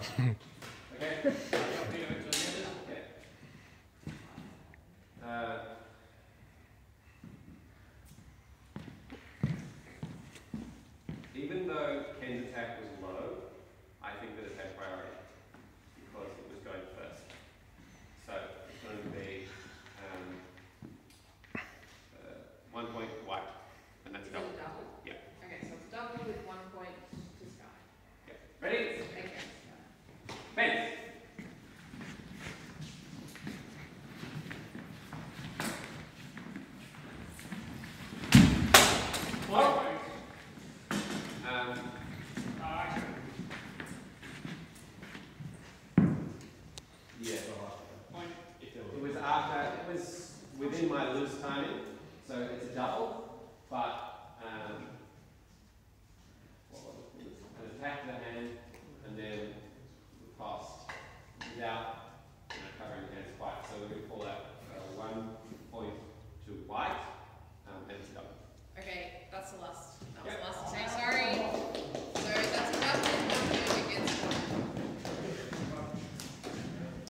Okay. Even though Ken's attack was low, I think that it had priority because it was going first. So it's going to be 1 point white, and that's double. Double? Yeah. Okay, so it's double with 1 point to Sky. Yeah. Ready? Okay. Fence. What?